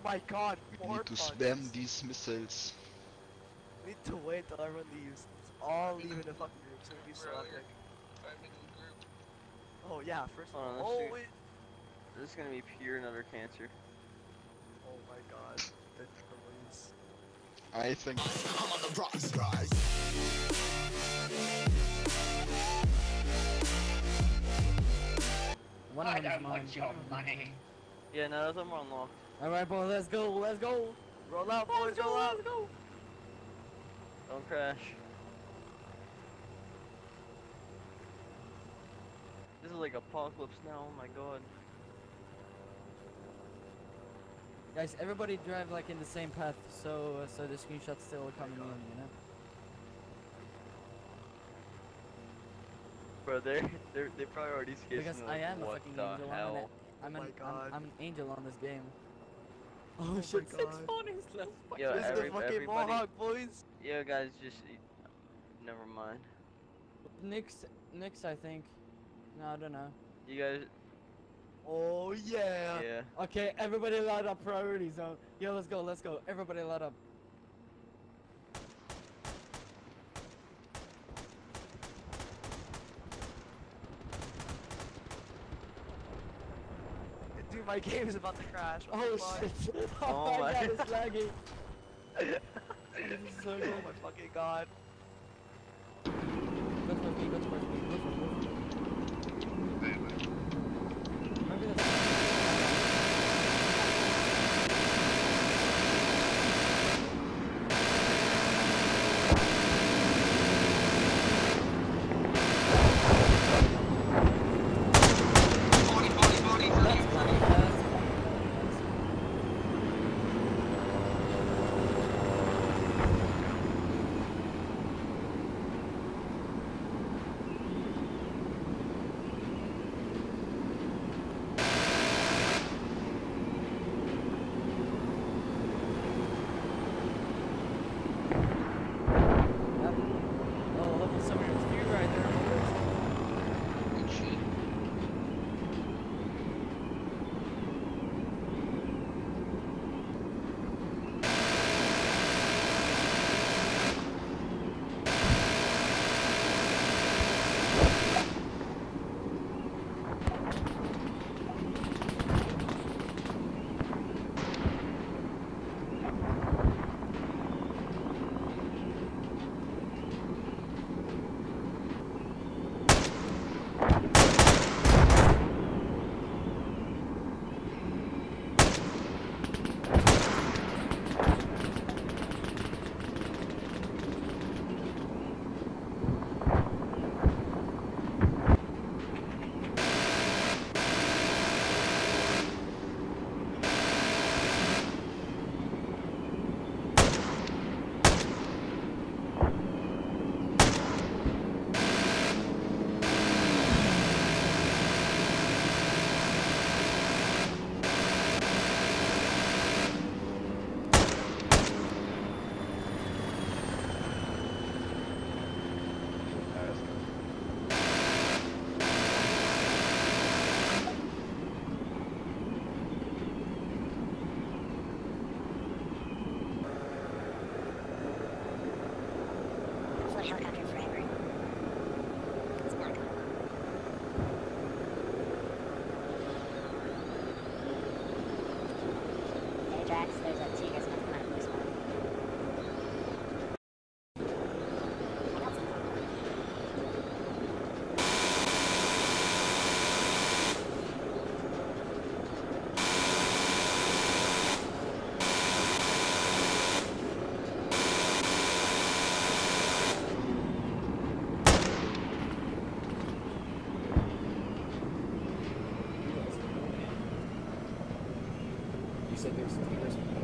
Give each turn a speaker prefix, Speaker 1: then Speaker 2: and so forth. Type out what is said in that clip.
Speaker 1: my god,
Speaker 2: We
Speaker 1: more
Speaker 2: need to
Speaker 1: punches.
Speaker 2: spam these missiles.
Speaker 1: We need to wait till everyone leaves. Let's all leave in a fucking group so it'll be so epic.
Speaker 3: 5-minute group.
Speaker 1: Oh yeah, first of
Speaker 4: Hold on,
Speaker 1: all.
Speaker 4: let's
Speaker 1: Oh
Speaker 4: see.
Speaker 1: wait.
Speaker 4: This is gonna be pure another cancer.
Speaker 1: Oh my god. The noise.
Speaker 2: I think
Speaker 5: I'm on the rotten rise.
Speaker 6: One of them is mine.
Speaker 3: your money.
Speaker 4: Yeah, none of them are unlocked.
Speaker 6: Alright, boy, let's go, let's go.
Speaker 1: Roll out, boys, roll out.
Speaker 6: Let's go.
Speaker 4: Don't crash. This is like apocalypse now, oh my god.
Speaker 6: Guys, everybody drive like in the same path, so the screenshots still coming in, you know?
Speaker 4: Bro, they probably already skipped.
Speaker 6: Because I am a fucking angel.
Speaker 4: Hell?
Speaker 6: I'm
Speaker 1: Oh
Speaker 6: an,
Speaker 1: my God.
Speaker 6: I'm an angel on this game.
Speaker 1: Oh
Speaker 6: Oh
Speaker 1: my
Speaker 6: shit, 6
Speaker 1: God.
Speaker 6: ponies, let's fuck
Speaker 4: Yo,
Speaker 1: This is the fucking
Speaker 4: everybody-
Speaker 1: Mohawk, boys.
Speaker 4: Yeah, guys, just never mind.
Speaker 6: Nyx, I think. No, I don't know.
Speaker 4: You guys,
Speaker 1: Oh yeah.
Speaker 4: yeah.
Speaker 6: Okay, everybody load up priority zone. Yo, let's go. Everybody load up.
Speaker 1: Dude, my game is about to crash. What
Speaker 6: Oh
Speaker 1: the fuck?
Speaker 6: shit.
Speaker 4: Oh
Speaker 6: Oh my
Speaker 4: my-
Speaker 6: god, it's laggy. This is so
Speaker 1: Oh
Speaker 6: good.
Speaker 1: my fucking god.
Speaker 6: Go towards me, go towards me. Move. Remember this. That's funny. Oh, look at somebody's view right there.
Speaker 7: Float helicopter forever. It's not going. Hey Drax, there's a T that's gonna come out of this one.
Speaker 5: You said there's tigers.